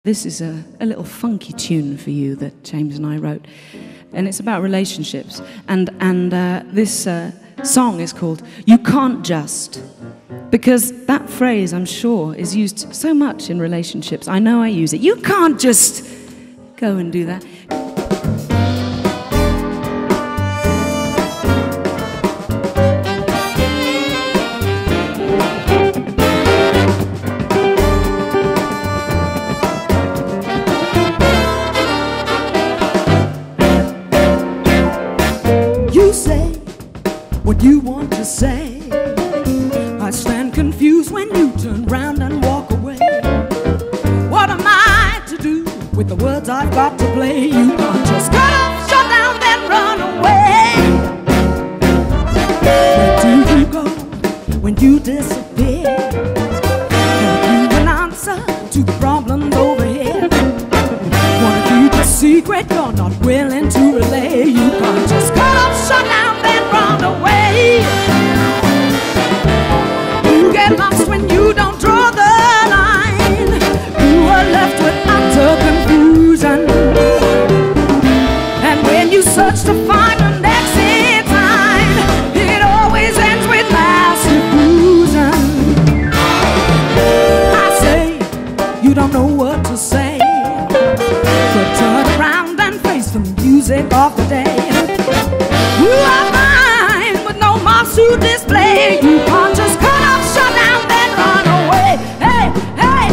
This is a little funky tune for you that James and I wrote, and it's about relationships. And this song is called "You Can't Just," because that phrase, I'm sure, is used so much in relationships. I know I use it. You can't just go and do that. You say what you want to say. I stand confused when you turn round and walk away. What am I to do with the words I've got to play? You can't just cut off, shut down, then run away. Where do you go when you disappear? Have you an answer to the problems over here? Wanna keep a secret you're not willing to relay. You can't just cut off, shut down, then run away. You get lost when you don't draw the line. You are left with utter confusion. And when you search to find an exit sign, it always ends with mass confusion. I say you don't know what to say, but turn around and face the music of the day. You are mine with no marks to display. You can't just cut off, shut down, then run away. Hey, hey,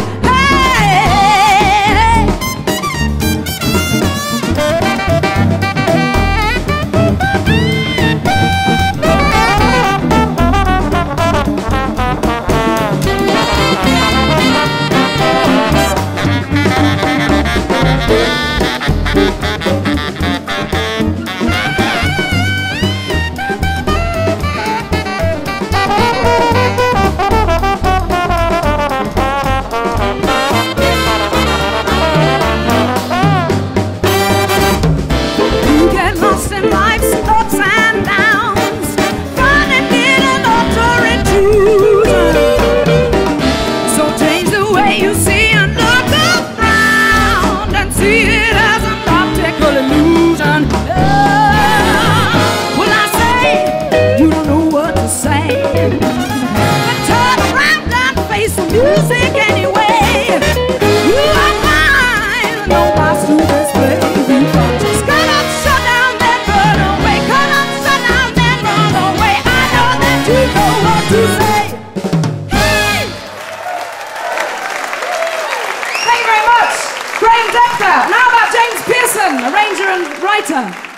Dechter. Now about James Pearson, arranger and writer.